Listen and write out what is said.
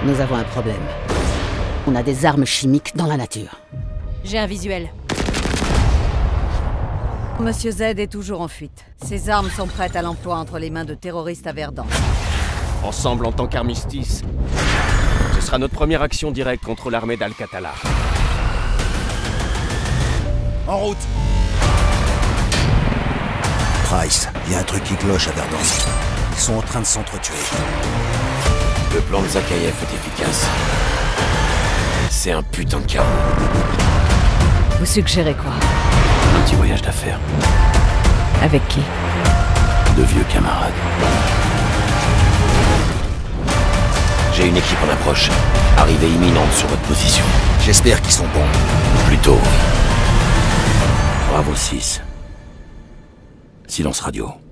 Nous avons un problème. On a des armes chimiques dans la nature. J'ai un visuel. Monsieur Z est toujours en fuite. Ses armes sont prêtes à l'emploi entre les mains de terroristes à Verdun. Ensemble en tant qu'armistice, ce sera notre première action directe contre l'armée d'Al-Qatala. En route! Price, il y a un truc qui cloche à Verdun. Ils sont en train de s'entretuer. Le plan de Zakhaev est efficace. C'est un putain de chaos. Vous suggérez quoi? Un petit voyage d'affaires. Avec qui? De vieux camarades. J'ai une équipe en approche. Arrivée imminente sur votre position. J'espère qu'ils sont bons. Plutôt, oui. Bravo 6. Silence radio.